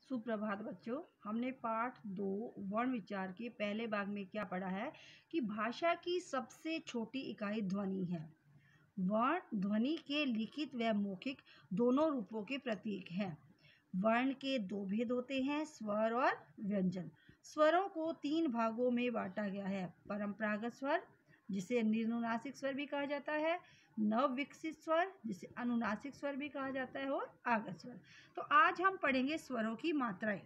सुप्रभात बच्चों। हमने पाठ 2 वर्ण विचार के पहले भाग में क्या पढ़ा है कि भाषा की सबसे छोटी इकाई ध्वनि है। वर्ण ध्वनि के लिखित व मौखिक दोनों रूपों के प्रतीक हैं। वर्ण के दो भेद होते हैं, स्वर और व्यंजन। स्वरों को 3 भागों में बांटा गया है। परंपरागत स्वर, जिसे निरनुनासिक स्वर भी कहा जाता है, नव विकसित स्वर, जिसे अनुनासिक स्वर भी कहा जाता है, और आगत स्वर। तो आज हम पढ़ेंगे स्वरों की मात्राएं।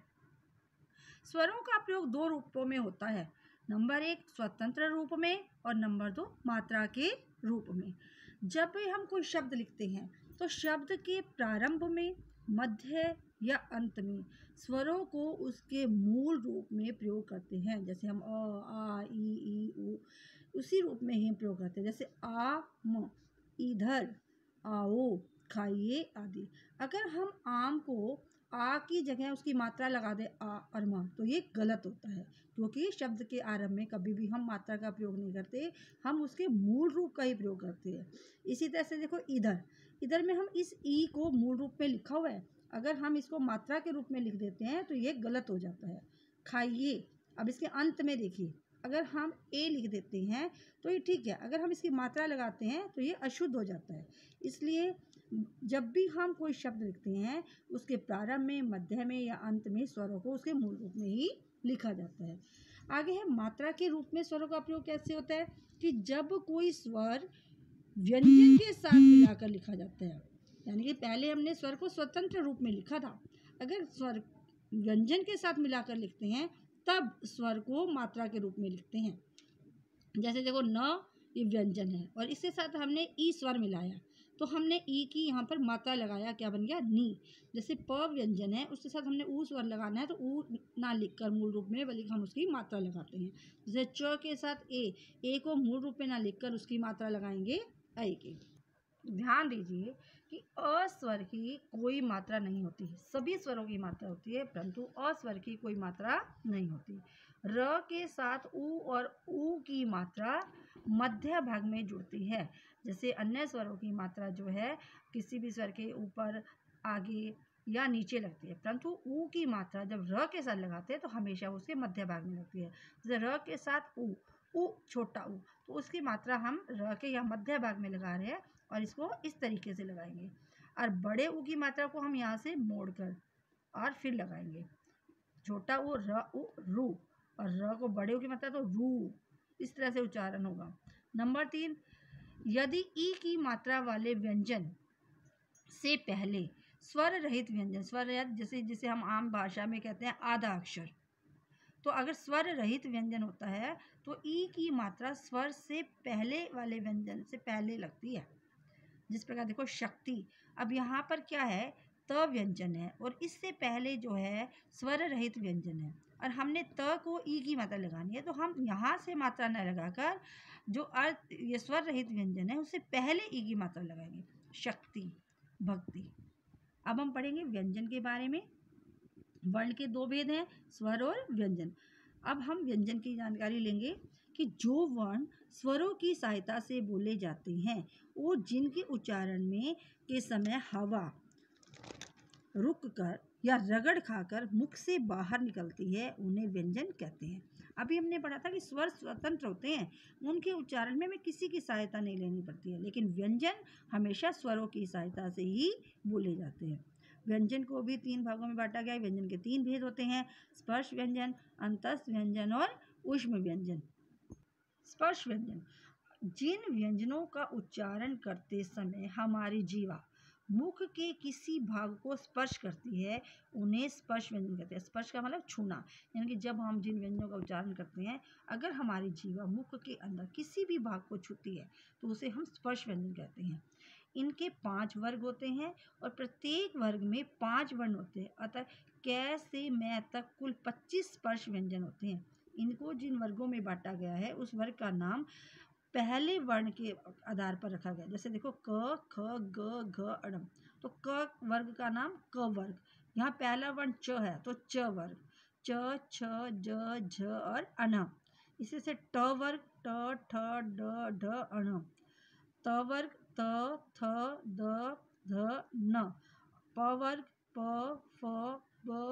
स्वरों का प्रयोग 2 रूपों में होता है। नंबर 1 स्वतंत्र रूप में और नंबर 2 मात्रा के रूप में। जब भी हम कोई शब्द लिखते हैं तो शब्द के प्रारंभ में, मध्य या अंत में स्वरों को उसके मूल रूप में प्रयोग करते हैं। जैसे हम अ, आ, ई, उ उसी रूप में ही प्रयोग करते हैं। जैसे आ, म, इधर, आओ, खाइए आदि। अगर हम आम को आ की जगह उसकी मात्रा लगा दे आ और म, तो ये गलत होता है, क्योंकि शब्द के आरंभ में कभी भी हम मात्रा का प्रयोग नहीं करते, हम उसके मूल रूप का ही प्रयोग करते हैं। इसी तरह से देखो इधर, इधर में हम इस ई को मूल रूप में लिखा हुआ है, अगर हम इसको मात्रा के रूप में लिख देते हैं तो ये गलत हो जाता है। खाइए, अब इसके अंत में देखिए, अगर हम ए लिख देते हैं तो ये ठीक है, अगर हम इसकी मात्रा लगाते हैं तो ये अशुद्ध हो जाता है। इसलिए जब भी हम कोई शब्द लिखते हैं उसके प्रारंभ में, मध्य में या अंत में स्वरों को उसके मूल रूप में ही लिखा जाता है। आगे है मात्रा के रूप में स्वरों का प्रयोग कैसे होता है कि जब कोई स्वर व्यंजन के साथ मिलाकर लिखा जाता है, यानी कि पहले हमने स्वर को स्वतंत्र रूप में लिखा था, अगर स्वर व्यंजन के साथ मिलाकर लिखते हैं तब स्वर को मात्रा के रूप में लिखते हैं। जैसे देखो न, ये व्यंजन है और इसके साथ हमने ई स्वर मिलाया तो हमने ई की यहाँ पर मात्रा लगाया, क्या बन गया नी। जैसे प व्यंजन है, उसके साथ हमने ऊ स्वर लगाना है तो ऊ ना लिखकर मूल रूप में, बल्कि हम उसकी मात्रा लगाते हैं। जैसे च के साथ ए को मूल रूप में ना लिखकर उसकी मात्रा लगाएंगे ऐ की। ध्यान दीजिए कि अ स्वर की कोई मात्रा नहीं होती, सभी स्वरों की मात्रा होती है, परंतु अ स्वर की कोई मात्रा नहीं होती। र के साथ उ और ऊ की मात्रा मध्य भाग में जुड़ती है। जैसे अन्य स्वरों की मात्रा जो है किसी भी स्वर के ऊपर, आगे या नीचे लगती है, परंतु ऊ की मात्रा जब र के साथ लगाते हैं तो हमेशा उसके मध्य भाग में लगती है। जैसे र के साथ ऊ छोटा ऊ, तो उसकी मात्रा हम र के या मध्य भाग में लगा रहे हैं और इसको इस तरीके से लगाएंगे। और बड़े ऊ की मात्रा को हम यहाँ से मोड़कर और फिर लगाएंगे। छोटा ऊ र ऊ रू, और र को बड़े ऊ की मात्रा तो रू, इस तरह से उच्चारण होगा। नंबर 3, यदि ई की मात्रा वाले व्यंजन से पहले स्वर रहित व्यंजन, स्वर रहित जैसे जिसे हम आम भाषा में कहते हैं आधा अक्षर, तो अगर स्वर रहित व्यंजन होता है तो ई की मात्रा स्वर से पहले वाले व्यंजन से पहले लगती है। जिस प्रकार देखो शक्ति, अब यहाँ पर क्या है, त व्यंजन है और इससे पहले जो है स्वर रहित व्यंजन है, और हमने त को ई की मात्रा लगानी है, तो हम यहाँ से मात्रा न लगाकर जो अर्थ ये स्वर रहित व्यंजन है उससे पहले ई की मात्रा लगाएंगे। शक्ति, भक्ति। अब हम पढ़ेंगे व्यंजन के बारे में। वर्ण के 2 भेद हैं, स्वर और व्यंजन। अब हम व्यंजन की जानकारी लेंगे कि जो वर्ण स्वरों की सहायता से बोले जाते हैं, वो जिनके उच्चारण में के समय हवा रुक कर या रगड़ खाकर मुख से बाहर निकलती है, उन्हें व्यंजन कहते हैं। अभी हमने पढ़ा था कि स्वर स्वतंत्र होते हैं, उनके उच्चारण में हमें किसी की सहायता नहीं लेनी पड़ती है, लेकिन व्यंजन हमेशा स्वरों की सहायता से ही बोले जाते हैं। व्यंजन को भी 3 भागों में बांटा गया है। व्यंजन के 3 भेद होते हैं, स्पर्श व्यंजन, अंतस्थ व्यंजन और ऊष्म व्यंजन। स्पर्श व्यंजन, जिन व्यंजनों का उच्चारण करते समय हमारी जीवा मुख के किसी भाग को स्पर्श करती है, उन्हें स्पर्श व्यंजन कहते हैं। स्पर्श का मतलब छूना, यानी कि जब हम जिन व्यंजनों का उच्चारण करते हैं, अगर हमारी जीवा मुख के अंदर किसी भी भाग को छूती है तो उसे हम स्पर्श व्यंजन कहते हैं। इनके 5 वर्ग होते हैं और प्रत्येक वर्ग में 5 वर्ण होते हैं, अतः क से मैं तक कुल 25 स्पर्श व्यंजन होते हैं। इनको जिन वर्गों में बांटा गया है उस वर्ग का नाम पहले वर्ण के आधार पर रखा गया। जैसे देखो क, ख, ग, घ, अणम, तो क वर्ग का नाम क वर्ग। यहाँ पहला वर्ण च है तो च वर्ग, च, छ, ज, झ और अण। इसी से ट वर्ग ट, ठ, ड, ढ, अण। त वर्ग त, थ, द, ध, न। प वर्ग प, फ, ब, भ,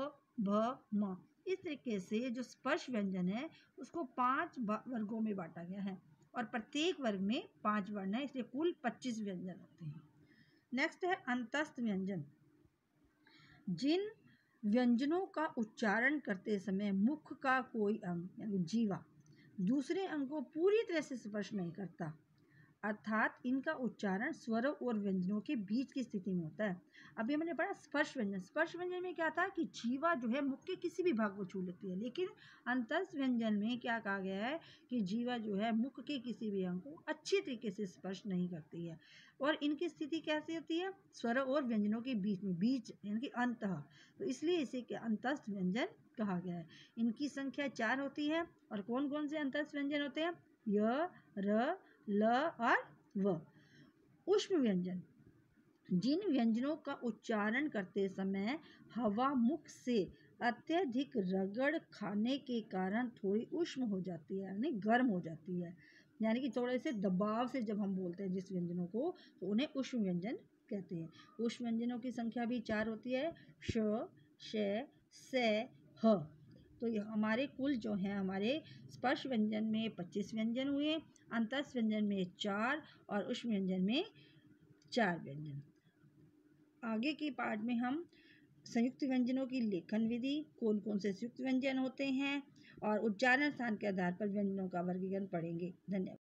भ, म। इस तरीके से जो स्पर्श व्यंजन है उसको 5 वर्गों में बांटा गया है और प्रत्येक वर्ग में 5 वर्ण है, इसलिए कुल 25 व्यंजन होते हैं। नेक्स्ट है अंतस्थ व्यंजन। जिन व्यंजनों का उच्चारण करते समय मुख का कोई अंग यानी जीवा दूसरे अंग को पूरी तरह से स्पर्श नहीं करता, अर्थात इनका उच्चारण स्वरों और व्यंजनों के बीच की स्थिति में होता है। अभी हमने पढ़ा स्पर्श व्यंजन। स्पर्श व्यंजन में क्या था कि जीवा जो है मुख के किसी भी भाग को छू लेती है, लेकिन अंतस्थ व्यंजन में क्या कहा गया है कि जीवा जो है मुख के किसी भी अंग को अच्छी तरीके से स्पर्श नहीं करती है और इनकी स्थिति कैसी होती है, स्वरों और व्यंजनों के बीच में, बीच यानी कि अंतः, तो इसलिए इसे अंतस्थ व्यंजन कहा गया है। इनकी संख्या 4 होती है और कौन कौन से अंतस्थ व्यंजन होते हैं, य, र, ल और व। ऊष्म व्यंजन। जिन व्यंजनों का उच्चारण करते समय हवा मुख से अत्यधिक रगड़ खाने के कारण थोड़ी ऊष्म हो जाती है यानी गर्म हो जाती है, यानी कि थोड़े से दबाव से जब हम बोलते हैं जिस व्यंजनों को तो उन्हें ऊष्म व्यंजन कहते हैं। ऊष्म व्यंजनों की संख्या भी 4 होती है, श, श, से, ह। तो ये हमारे कुल जो है हमारे स्पर्श व्यंजन में 25 व्यंजन हुए, अंतस्थ व्यंजन में 4 और ऊष्म व्यंजन में 4 व्यंजन। आगे की पार्ट में हम संयुक्त व्यंजनों की लेखन विधि, कौन कौन से संयुक्त व्यंजन होते हैं और उच्चारण स्थान के आधार पर व्यंजनों का वर्गीकरण पढ़ेंगे। धन्यवाद।